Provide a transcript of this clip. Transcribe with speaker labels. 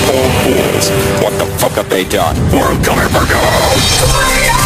Speaker 1: Oh, fools. What the fuck have they done? We're coming for you!